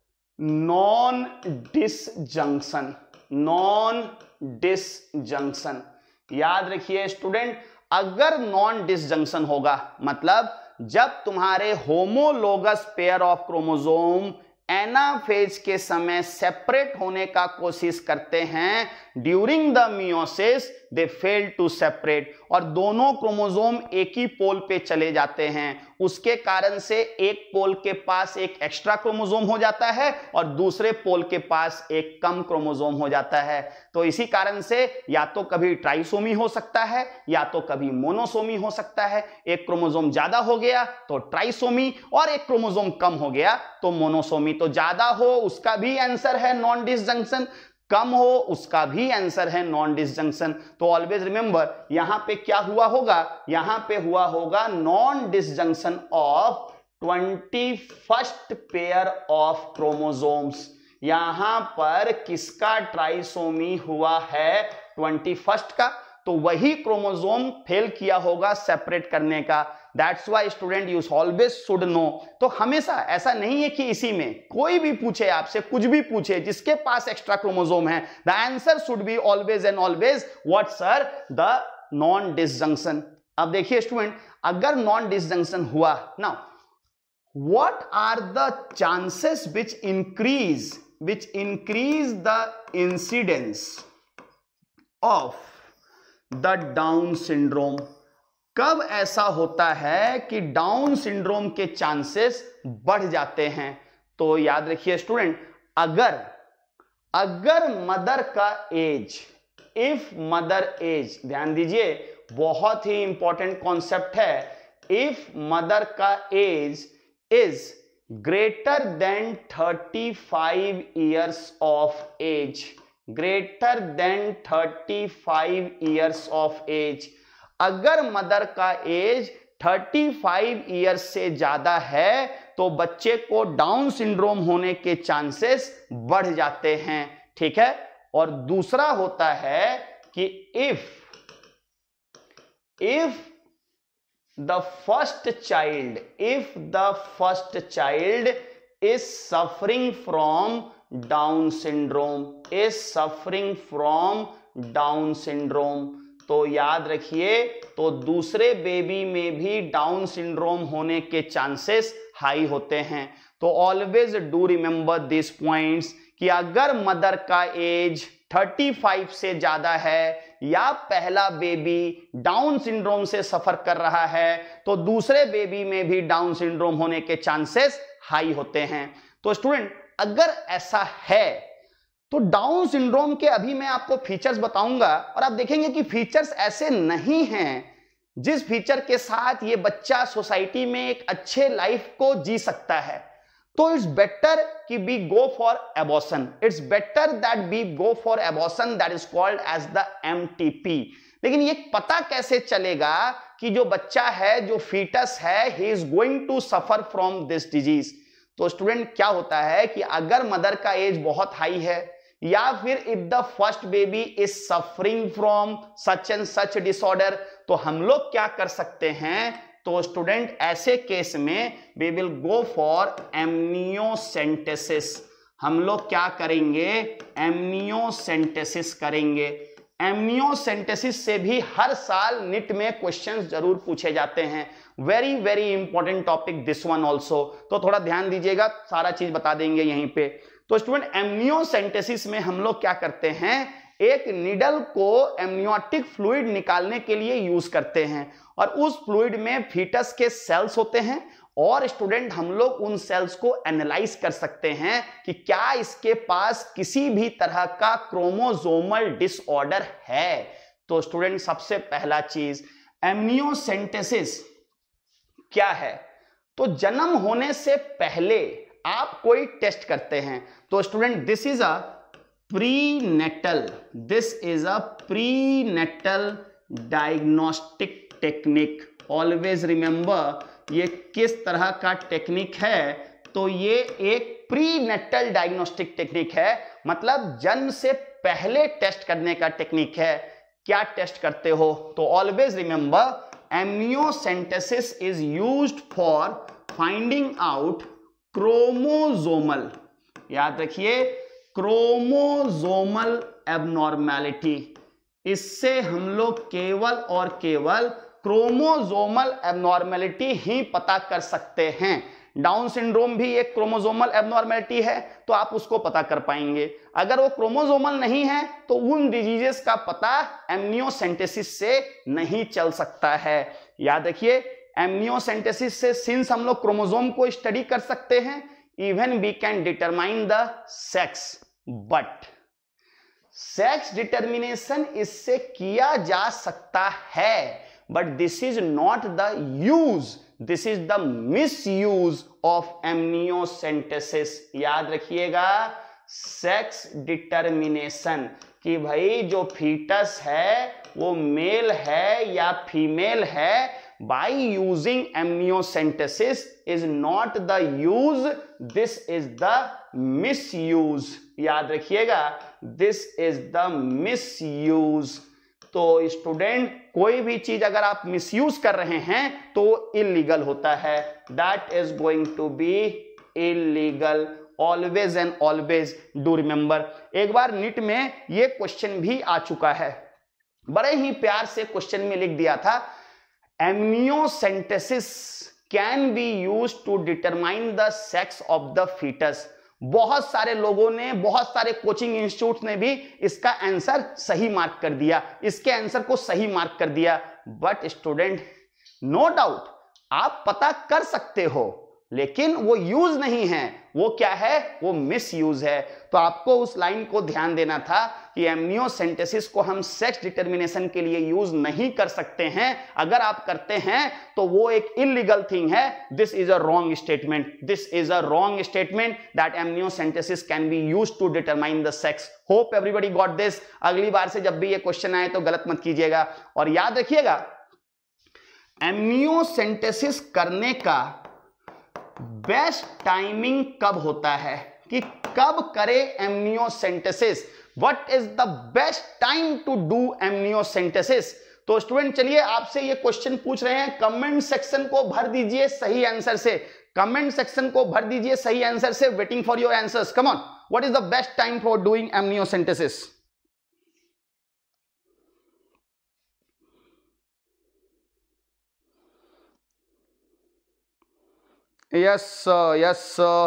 [SPEAKER 1] Non disjunction, non disjunction. याद रखिए स्टूडेंट, अगर नॉन डिसजंक्शन होगा मतलब जब तुम्हारे homologous pair of chromosome anaphase के समय सेपरेट होने का कोशिश करते हैं, during the meiosis they fail to separate, और दोनों क्रोमोसोम एक ही पोल पे चले जाते हैं, उसके कारण से एक पोल के पास एक एक्स्ट्रा क्रोमोसोम हो जाता है और दूसरे पोल के पास एक कम क्रोमोसोम हो जाता है। तो इसी कारण से या तो कभी ट्राइसोमी हो सकता है या तो कभी मोनोसोमी हो सकता है। एक क्रोमोसोम ज्यादा हो गया तो ट्राइसोमी, और एक क्रोमोसोम कम हो गया तो मोनोसोमी। तो ज्यादा हो उसका भी आंसर है नॉन डिसजंक्शन, कम हो उसका भी आंसर है नॉन डिसजंक्शन। तो ऑलवेज रिमेंबर, यहां पे क्या हुआ होगा? यहां पे हुआ होगा non disjunction of 21st pair of chromosomes. यहां पर किसका ट्राइसोमी हुआ है? 21st का। तो वही क्रोमोसोम फेल किया होगा सेपरेट करने का। That's why student you always should know. तो हमेशा ऐसा नहीं है कि इसी में कोई भी पूछे आपसे, कुछ भी पूछे, जिसके पास एक्स्ट्रा क्रोमोसोम है, the answer should be always and always what sir? The non disjunction. अब देखिए स्टूडेंट, अगर नॉन डिसजंक्शन हुआ, now what are the chances which increase the incidence of the Down syndrome? कब ऐसा होता है कि डाउन सिंड्रोम के चांसेस बढ़ जाते हैं? तो याद रखिए स्टूडेंट, अगर मदर का एज, इफ मदर एज, ध्यान दीजिए, बहुत ही इंपॉर्टेंट कॉन्सेप्ट है, इफ मदर का age is greater than 35 years of age, greater than 35 years of age, अगर मदर का एज 35 ईयर्स से ज्यादा है तो बच्चे को डाउन सिंड्रोम होने के चांसेस बढ़ जाते हैं, ठीक है? और दूसरा होता है कि if the first child is suffering from Down syndrome, तो याद रखिए, तो दूसरे बेबी में भी डाउन सिंड्रोम होने के चांसेस हाई होते हैं। तो always do remember this points कि अगर मदर का एज 35 से ज्यादा है या पहला बेबी डाउन सिंड्रोम से सफर कर रहा है तो दूसरे बेबी में भी डाउन सिंड्रोम होने के चांसेस हाई होते हैं। तो स्टूडेंट, अगर ऐसा है तो डाउन सिंड्रोम के अभी मैं आपको फीचर्स बताऊंगा और आप देखेंगे कि फीचर्स ऐसे नहीं हैं जिस फीचर के साथ ये बच्चा सोसाइटी में एक अच्छे लाइफ को जी सकता है। तो इट्स बेटर कि be go for abortion, it's better that be go for abortion, that is called as the MTP। लेकिन ये पता कैसे चलेगा कि जो बच्चा है, जो फीटस है, he is going to suffer from this disease? तो स्टूडेंट, क्या होता है कि अगर मदर का एज बहुत हाई है या फिर if the first baby is suffering from such and such disorder, तो हम लोग क्या कर सकते हैं, तो स्टूडेंट ऐसे केस में we will go for amniocentesis. हम लोग क्या करेंगे, एमनियोसेंटेसिस करेंगे। एमनियोसेंटेसिस से भी हर साल नीट में क्वेश्चंस जरूर पूछे जाते हैं, very very important topic this one also, तो थोड़ा ध्यान दीजिएगा, सारा चीज बता देंगे यहीं पे। तो स्टूडेंट एमनियोसेंटेसिस में हम लोग क्या करते हैं, एक निडल को एमनियोटिक फ्लूइड निकालने के लिए यूज करते हैं, और उस फ्लूइड में फीटस के सेल्स होते हैं, और स्टूडेंट हम लोग उन सेल्स को एनालाइज कर सकते हैं कि क्या इसके पास किसी भी तरह का क्रोमोसोमल डिसऑर्डर है। तो स्टूडेंट सबसे पहला चीज, एमनियोसेंटेसिस क्या है, तो जन्म होने से पहले आप कोई टेस्ट करते हैं। तो student this is a prenatal, this is a prenatal diagnostic technique. Always remember ये किस तरह का टेक्निक है, तो ये एक प्रीनेटल डायग्नोस्टिक टेक्निक है, मतलब जन्म से पहले टेस्ट करने का टेक्निक है। क्या टेस्ट करते हो, तो always remember amniocentesis is used for finding out chromosomal, याद रखिए क्रोमोसोमल एबनॉर्मेलिटी। इससे हम लोग केवल और केवल क्रोमोसोमल एबनॉर्मेलिटी ही पता कर सकते हैं। डाउन सिंड्रोम भी एक क्रोमोसोमल एबनॉर्मेलिटी है, तो आप उसको पता कर पाएंगे। अगर वो क्रोमोसोमल नहीं है तो उन डिजीजेस का पता एमनियोसेंटेसिस से नहीं चल सकता है। याद रखिए एमनियोसेंटेसिस से सिंस हम लोग क्रोमोसोम को स्टडी कर सकते हैं, even we can determine the sex, but sex determination इससे किया जा सकता है, but this is not the use, this is the misuse of amniocentesis. याद रखिएगा सेक्स डिटर्मिनेशन कि भाई जो फीटस है वो मेल है या फीमेल है, by using amniocentesis is not the use, this is the misuse। याद रखिएगा this is the misuse। तो स्टूडेंट कोई भी चीज अगर आप मिसयूज कर रहे हैं तो इलीगल होता है, that is going to be illegal। always and always do remember। एक बार नीट में ये क्वेश्चन भी आ चुका है, बड़े ही प्यार से क्वेश्चन में लिख दिया था, amniocentesis can be used to determine the sex of the fetus। बहुत सारे लोगों ने, बहुत सारे कोचिंग इंस्टीट्यूट ने भी इसका आंसर सही मार्क कर दिया, इसके आंसर को सही मार्क कर दिया। बट स्टूडेंट नो डाउट आप पता कर सकते हो, लेकिन वो यूज नहीं है, वो क्या है, वो मिस यूज है। तो आपको उस लाइन को ध्यान देना था कि एमनियोसेंटेसिस को हम सेक्स डिटर्मिनेशन के लिए यूज नहीं कर सकते हैं, अगर आप करते हैं तो वो एक इलीगल थिंग है। This is a wrong statement, this is a wrong statement that amniocentesis can be used to determine the sex. Hope everybody got this. अगली बार से जब भी ये क्वेश्चन आए तो गलत मत कीजिएगा। और याद रखिएगा एमनियोसेंटेसिस करने का बेस्ट टाइमिंग कब होता है, कि कब करे amniocentesis, what is the best time to do amniocentesis. तो स्टूडेंट चलिए आपसे ये क्वेश्चन पूछ रहे हैं, कमेंट सेक्शन को भर दीजिए सही आंसर से, कमेंट सेक्शन को भर दीजिए सही आंसर से। Waiting for your answers, come on. What is the best time for doing amniocentesis? Yes, yes,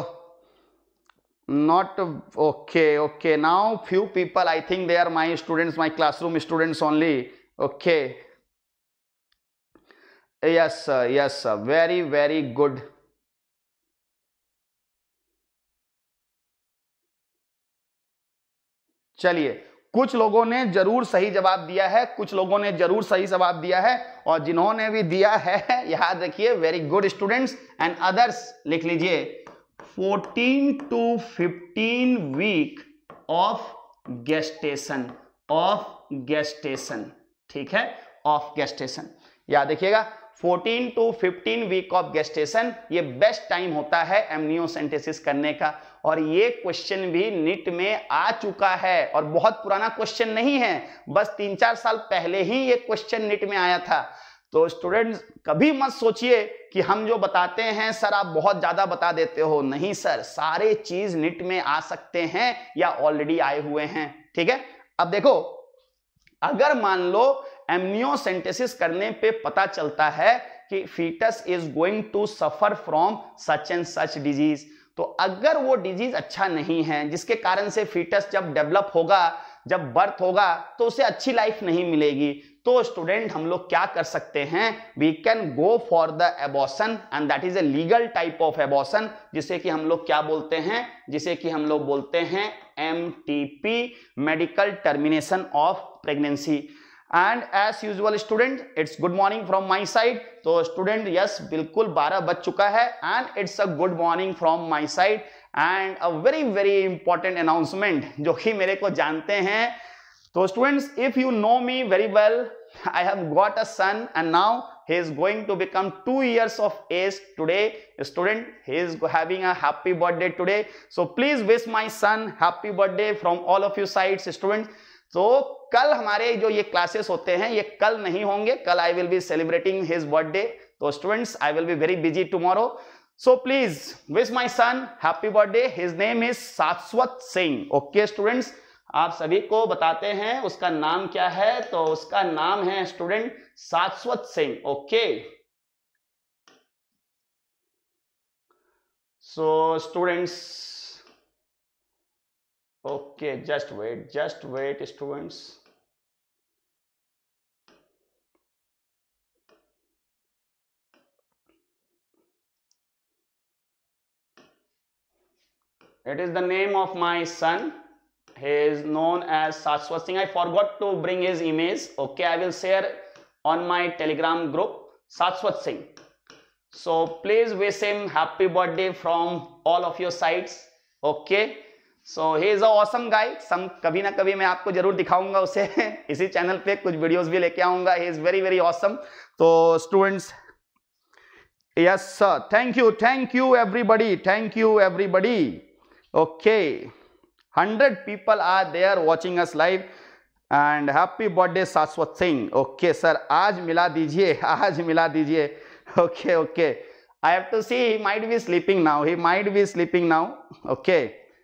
[SPEAKER 1] not okay. Now few people, I think they are my students, my classroom students only. Okay. Yes, yes, very, very good. चलिए कुछ लोगों ने जरूर सही जवाब दिया है, कुछ लोगों ने जरूर सही जवाब दिया है, और जिन्होंने भी दिया है याद रखिए very good students. And others लिख लीजिए 14 to 15 week of gestation, of gestation, ठीक है, ऑफ गेस्टेशन। याद रखिएगा 14 to 15 वीक ऑफ गेस्टेशन, ये बेस्ट टाइम होता है एमनियोसेंटेसिस करने का। और ये क्वेश्चन भी नीट में आ चुका है और बहुत पुराना क्वेश्चन नहीं है, बस 3-4 साल पहले ही ये क्वेश्चन नीट में आया था। तो स्टूडेंट्स कभी मत सोचिए कि हम जो बताते हैं सर आप बहुत ज्यादा बता देते हो, नहीं सर, सारे चीज नीट में आ सकते हैं या ऑलरेडी आए हुए हैं। ठीक है, अब देखो, अगर मान लो एमनियोसेंटेसिस करने पे पता चलता है कि foetus is going to suffer from such and such disease, तो अगर वो डिजीज अच्छा नहीं है जिसके कारण से फीटस जब डेवलप होगा, जब बर्थ होगा, तो उसे अच्छी लाइफ नहीं मिलेगी, तो स्टूडेंट हम लोग क्या कर सकते हैं, we can go for the abortion and that is a legal type of abortion, जिसे कि हम लोग क्या बोलते हैं, जिसे कि हम लोग बोलते हैं MTP, medical termination of pregnancy. And as usual student it's good morning from my side. तो स्टूडेंट यस, बिल्कुल 12 बज चुका है and it's a good morning from my side and a very very important announcement, जो कि मेरे को जानते हैं। तो students, if you know me very well, I have got a son and now he is going to become 2 years of age today. Student, he is having a happy birthday today. So please wish my son happy birthday from all of you sides, students. तो कल हमारे जो ये क्लासेस होते हैं ये कल नहीं होंगे, कल I will be celebrating his birthday. तो students, I will be very busy tomorrow. So please wish my son happy birthday. His name is शाश्वत सिंह. Okay students, आप सभी को बताते हैं उसका नाम क्या है, तो उसका नाम है student Shashwat Singh. Okay, so students, okay, just wait students. It is the name of my son. He is known as Shashwat Singh. I forgot to bring his image. Okay, I will share on my Telegram group. Shashwat Singh. So please wish him happy birthday from all of your sides. Okay. So he is a awesome guy. कभी ना कभी मैं आपको जरूर दिखाऊंगा उसे इसी चैनल पे कुछ वीडियोस भी लेके आऊंगा. He is very very awesome. तो students, yes sir, thank you everybody. Okay. 100 people are there watching us live and happy birthday शाश्वत सिंह. ओके सर, आज मिला दीजिए. Okay, I have to see, he might be sleeping now. Okay,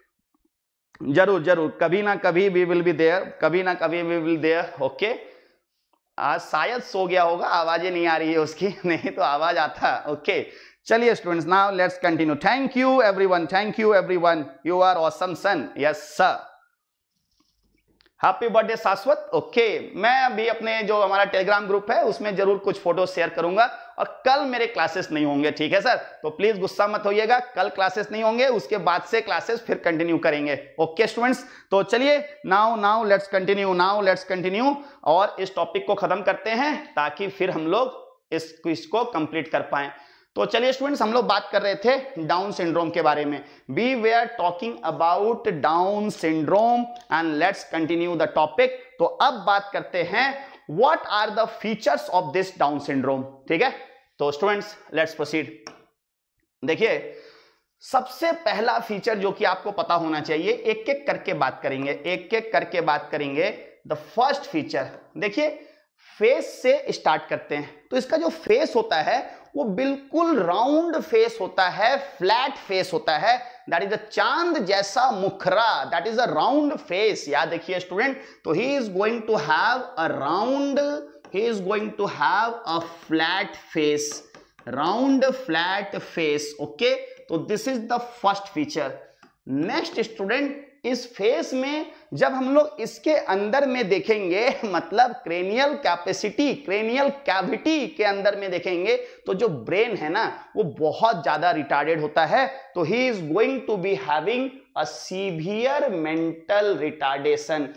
[SPEAKER 1] जरूर कभी ना कभी we will be there. Okay, आज शायद सो गया होगा, आवाजें नहीं आ रही है उसकी, नहीं तो आवाज आता. ओके, चलिए students, now let's continue. Thank you everyone, you are awesome son. Yes sir, happy birthday Shashwat. Okay, मैं अभी अपने जो हमारा टेलीग्राम ग्रुप है उसमें जरूर कुछ फोटो शेयर करूंगा, और कल मेरे क्लासेस नहीं होंगे. ठीक है सर, तो प्लीज गुस्सा मत होइएगा, कल क्लासेस नहीं होंगे, उसके बाद से क्लासेस फिर कंटिन्यू करेंगे. ओके स्टूडेंट्स, तो चलिए नाउ लेट्स कंटिन्यू और इस टॉपिक को खत्म करते हैं ताकि फिर हम लोग इस क्विज को कंप्लीट कर पाए. तो चलिए स्टूडेंट्स, हम लोग बात कर रहे थे डाउन सिंड्रोम के बारे में. We were talking about Down syndrome and let's continue the topic. तो अब बात करते हैं what are the features of this Down syndrome. ठीक है, तो स्टूडेंट्स लेट्स प्रोसीड. देखिए, सबसे पहला फीचर जो कि आपको पता होना चाहिए, एक एक करके बात करेंगे. द फर्स्ट फीचर देखिए, फेस से स्टार्ट करते हैं. तो इसका जो फेस होता है वो बिल्कुल राउंड फेस होता है, फ्लैट फेस होता है. दैट इज अ चांद जैसा मुखरा, that is a round face. याद देखिए स्टूडेंट, तो he is going to have a round, he is going to have a flat face, round flat face. Okay, तो this is the first feature. Next student, इस फेस में जब हम लोग इसके अंदर में देखेंगे, मतलब क्रेनियल कैपेसिटी, क्रेनियल कैविटी के अंदर में देखेंगे, तो जो ब्रेन है ना वो बहुत ज्यादा रिटार्डेड होता है. तो he is going to be having a severe mental retardation,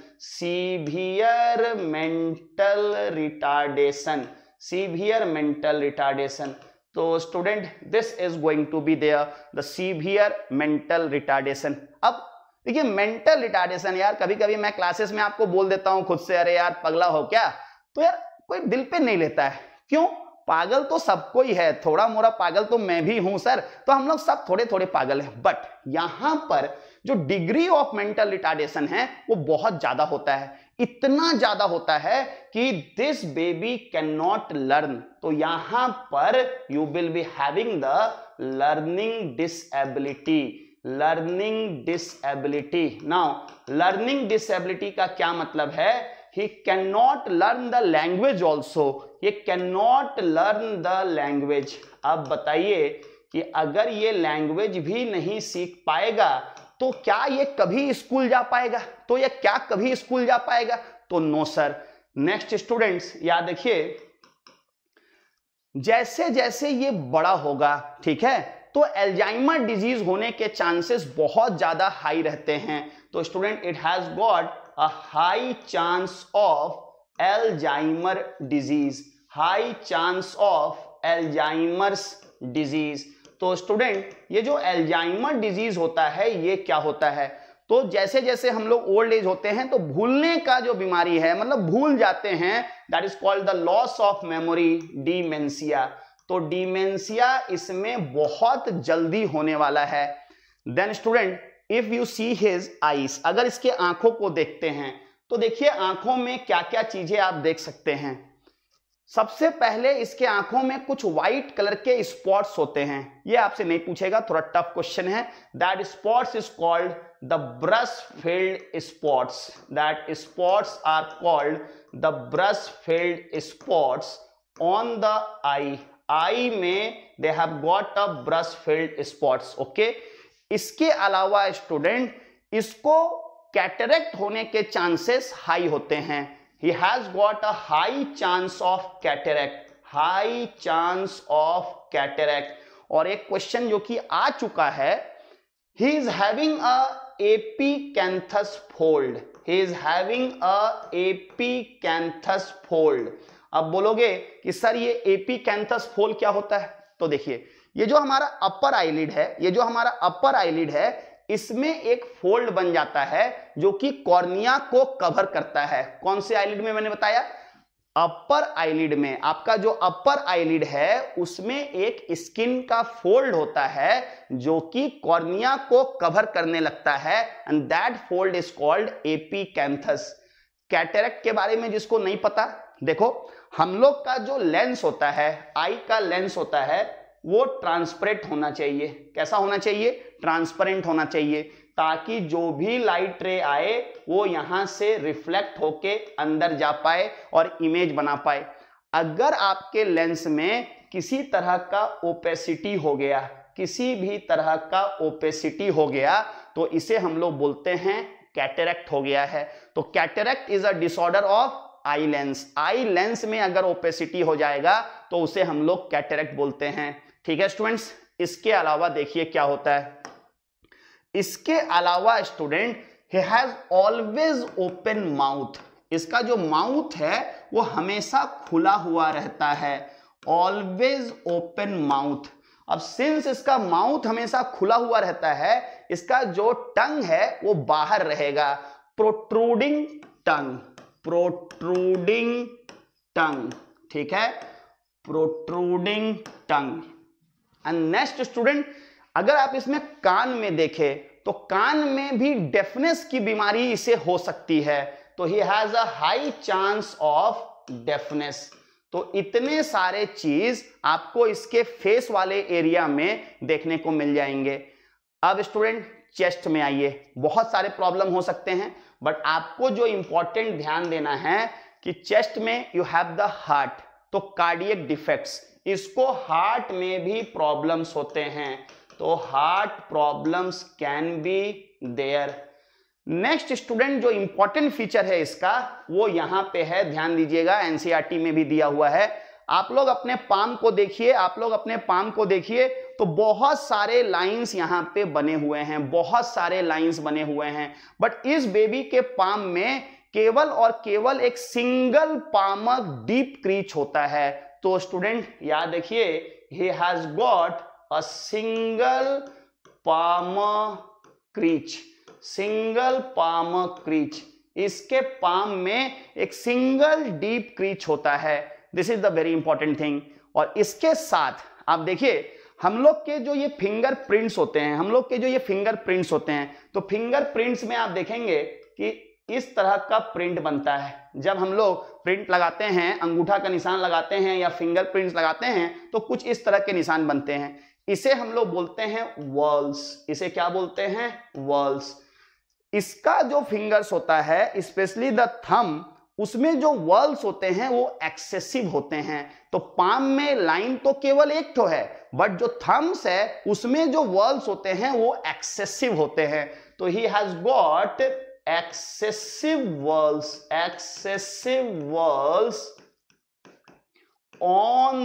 [SPEAKER 1] severe mental retardation. तो student, this is going to be there, the severe mental retardation. अब देखिए, मेंटल रिटार्डेशन, यार कभी कभी मैं क्लासेस में आपको बोल देता हूं खुद से, अरे यार पगला हो क्या, तो यार कोई दिल पे नहीं लेता है. क्यों? पागल तो सबको ही है, थोड़ा मोड़ा पागल तो मैं भी हूं सर, तो हम लोग सब थोड़े थोड़े पागल हैं। बट यहां पर जो डिग्री ऑफ मेंटल रिटार्डेशन है वो बहुत ज्यादा होता है, इतना ज्यादा होता है कि this baby can not learn. तो यहां पर you will be having the learning disability. Learning disability. Now learning disability का क्या मतलब है? he cannot learn the language also, ये cannot learn the language। अब बताइए कि अगर ये लैंग्वेज भी नहीं सीख पाएगा तो क्या ये कभी स्कूल जा पाएगा? तो ये क्या कभी स्कूल जा पाएगा? तो नो सर। नेक्स्ट स्टूडेंट्स याद रखिए, जैसे जैसे ये बड़ा होगा, ठीक है, तो अल्जाइमर डिजीज होने के चांसेस बहुत ज्यादा हाई रहते हैं। तो student it has got a high chance of Alzheimer disease, high chance of Alzheimer's disease। तो स्टूडेंट ये जो अल्जाइमर डिजीज होता है ये क्या होता है? तो जैसे जैसे हम लोग ओल्ड एज होते हैं तो भूलने का जो बीमारी है, मतलब भूल जाते हैं, that is called the loss of memory, dementia. तो डिमेंशिया इसमें बहुत जल्दी होने वाला है। Then student if you see his eyes, अगर इसके आंखों को देखते हैं तो देखिए आंखों में क्या क्या चीजें आप देख सकते हैं। सबसे पहले इसके आंखों में कुछ व्हाइट कलर के स्पॉट्स होते हैं, ये आपसे नहीं पूछेगा, थोड़ा टफ क्वेश्चन है। That spots is called the Brushfield spots, that spots are called the Brushfield spots on the eye में they have got a Brushfield spots. Okay, इसके अलावा स्टूडेंट इसको कैटरेक्ट होने के चांसेस हाई होते हैं। He has got a high chance of cataract, high chance of cataract. और एक क्वेश्चन जो कि आ चुका है, he is having a epicanthus fold, he is having a epicanthus fold. अब बोलोगे कि सर ये एपिकैंथस फोल्ड क्या होता है? तो देखिए ये जो हमारा अपर आईलिड है, ये जो हमारा अपर आईलिड है, इसमें एक फोल्ड बन जाता है जो कि कॉर्निया को कवर करता है। कौन से आईलिड में? मैंने बताया अपर आईलिड में। आपका जो अपर आईलिड है उसमें एक स्किन का फोल्ड होता है जो कि कॉर्निया को कवर करने लगता है, and that fold is called epicanthus. Cataract के बारे में जिसको नहीं पता, देखो हम लोग का जो लेंस होता है, आई का लेंस होता है, वो ट्रांसपेरेंट होना चाहिए। कैसा होना चाहिए? ट्रांसपेरेंट होना चाहिए, ताकि जो भी लाइट रे आए वो यहां से रिफ्लेक्ट होके अंदर जा पाए और इमेज बना पाए। अगर आपके लेंस में किसी तरह का ओपेसिटी हो गया, किसी भी तरह का ओपेसिटी हो गया, तो इसे हम लोग बोलते हैं कैटरेक्ट हो गया है। तो cataract is a disorder of eye lens. Eye lens में अगर ओपेसिटी हो जाएगा तो उसे हम लोग कैटरेक्ट बोलते हैं। ठीक है स्टूडेंट्स, इसके अलावा देखिए क्या होता है। इसके अलावा student he has always open mouth, इसका जो माउथ है वो हमेशा खुला हुआ रहता है, ऑलवेज ओपन माउथ। अब सिंस इसका माउथ हमेशा खुला हुआ रहता है, इसका जो टंग है वो बाहर रहेगा, प्रोट्रूडिंग टंग, प्रोट्रूडिंग टंग। ठीक है, protruding tongue. And next student, अगर आप इसमें कान में देखें तो कान में भी डेफनेस की बीमारी इसे हो सकती है। तो he has a high chance of deafness. तो इतने सारे चीज आपको इसके फेस वाले एरिया में देखने को मिल जाएंगे। अब स्टूडेंट चेस्ट में आइए, बहुत सारे प्रॉब्लम हो सकते हैं, बट आपको जो इंपॉर्टेंट ध्यान देना है कि चेस्ट में यू हैव द हार्ट, तो कार्डियक डिफेक्ट्स, इसको हार्ट में भी प्रॉब्लम्स होते हैं, तो heart problems can be there. Next student, जो इंपॉर्टेंट फीचर है इसका वो यहां पे है, ध्यान दीजिएगा, एनसीईआरटी में भी दिया हुआ है। आप लोग अपने पाम को देखिए, आप लोग अपने पाम को देखिए, तो बहुत सारे लाइंस यहां पे बने हुए हैं, बहुत सारे लाइंस बने हुए हैं, बट इस बेबी के पाम में केवल और केवल एक सिंगल पामक डीप क्रीच होता है। तो स्टूडेंट याद रखिए, he has got a single palm crease, single palm crease, इसके पाम में एक सिंगल डीप क्रीच होता है। This is the very important thing. और इसके साथ आप देखिए हम लोग के जो ये फिंगरप्रिंट्स होते हैं, तो फिंगरप्रिंट्स में आप देखेंगे कि इस तरह का प्रिंट बनता है। जब हम लोग प्रिंट लगाते हैं, अंगूठा का निशान लगाते हैं या फिंगरप्रिंट्स लगाते हैं, तो कुछ इस तरह के निशान बनते हैं। इसे हम लोग बोलते हैं वर्ल्स। इसे क्या बोलते हैं? वर्ल्स। इसका जो फिंगर्स होता है, स्पेशली द थंब, उसमें जो वर्ल्स होते हैं वो एक्सेसिव होते हैं। तो पाम में लाइन तो केवल एक तो है, बट जो थम्स है उसमें जो वर्ल्स होते हैं वो एक्सेसिव होते हैं। तो he has got excessive whorls on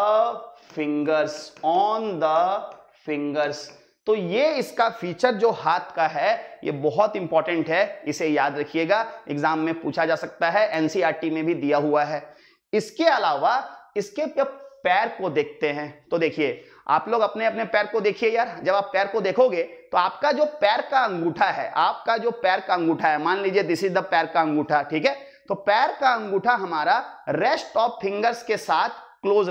[SPEAKER 1] the fingers. तो ये इसका फीचर जो हाथ का है ये बहुत इंपॉर्टेंट है, इसे याद रखिएगा, एग्जाम में पूछा जा सकता है, एनसीईआरटी में भी दिया हुआ है। इसके अलावा इसके पैर को देखते हैं, तो देखिए आप लोग अपने अपने पैर को देखिए यार। जब आप पैर को देखोगे तो आपका जो पैर का अंगूठा है, मान लीजिए दिस इज द पैर का अंगूठा, ठीक है। तो पैर का अंगूठा हमारा रेस्ट ऑफ फिंगर्स के साथ क्लोज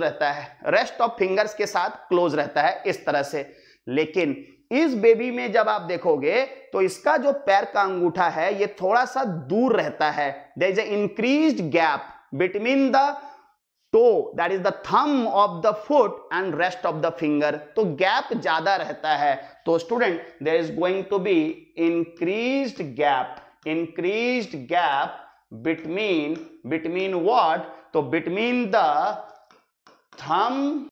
[SPEAKER 1] रहता है, इस तरह से। लेकिन इस बेबी में जब आप देखोगे तो इसका जो पैर का अंगूठा है ये थोड़ा सा दूर रहता है। There is a increased gap between the toe, that is the thumb of the foot and rest of the finger. तो गैप ज्यादा रहता है। तो student there is going to be increased gap between what? तो बिटवीन द थंब